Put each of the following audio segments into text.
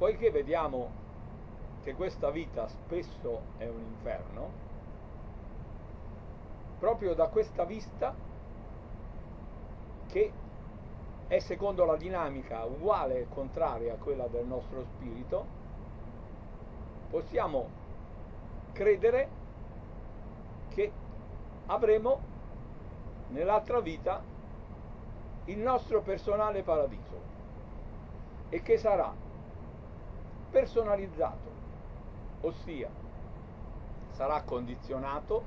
poiché vediamo che questa vita spesso è un inferno, proprio da questa vista, che è secondo la dinamica uguale e contraria a quella del nostro spirito, possiamo credere che avremo nell'altra vita il nostro personale paradiso, e che sarà personalizzato, ossia sarà condizionato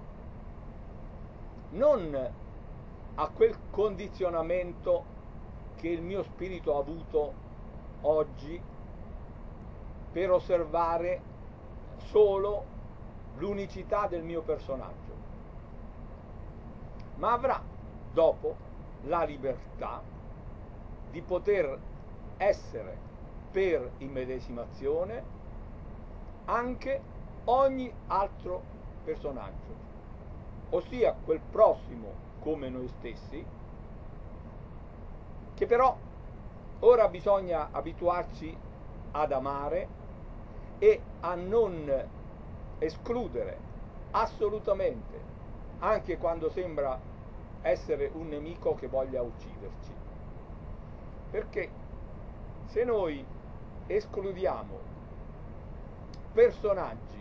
non a quel condizionamento che il mio spirito ha avuto oggi per osservare solo l'unicità del mio personaggio, ma avrà dopo la libertà di poter essere per immedesimazione anche ogni altro personaggio, ossia quel prossimo come noi stessi, che però ora bisogna abituarci ad amare e a non escludere assolutamente, anche quando sembra essere un nemico che voglia ucciderci. Perché se noi escludiamo personaggi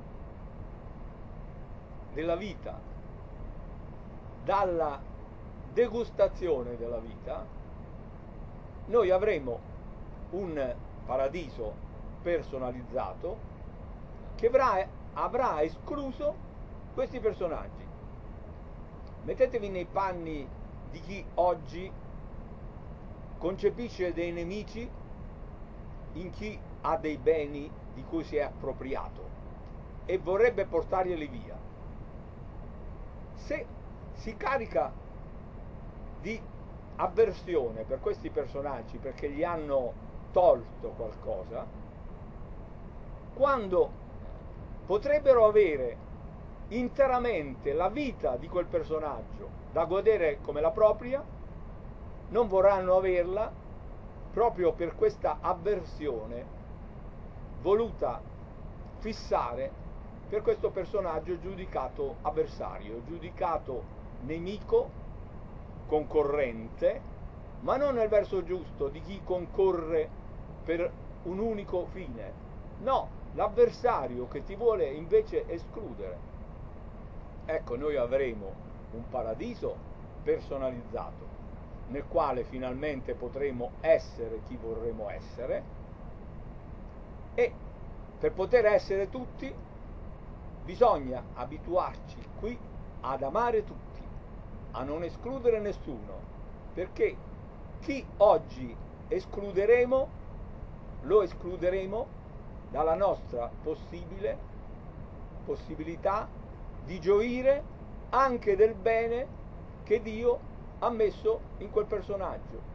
della vita dalla degustazione della vita, noi avremo un paradiso personalizzato che avrà escluso questi personaggi. Mettetevi nei panni di chi oggi concepisce dei nemici in chi ha dei beni di cui si è appropriato e vorrebbe portarglieli via. Se si carica di avversione per questi personaggi perché gli hanno tolto qualcosa, quando potrebbero avere interamente la vita di quel personaggio da godere come la propria, non vorranno averla proprio per questa avversione voluta fissare per questo personaggio giudicato avversario, giudicato nemico, concorrente, ma non nel verso giusto di chi concorre per un unico fine. No, l'avversario che ti vuole invece escludere. Ecco, noi avremo un paradiso personalizzato nel quale finalmente potremo essere chi vorremmo essere, e per poter essere tutti bisogna abituarci qui ad amare tutti, a non escludere nessuno, perché chi oggi escluderemo lo escluderemo dalla nostra possibilità di gioire anche del bene che Dio ha messo in quel personaggio.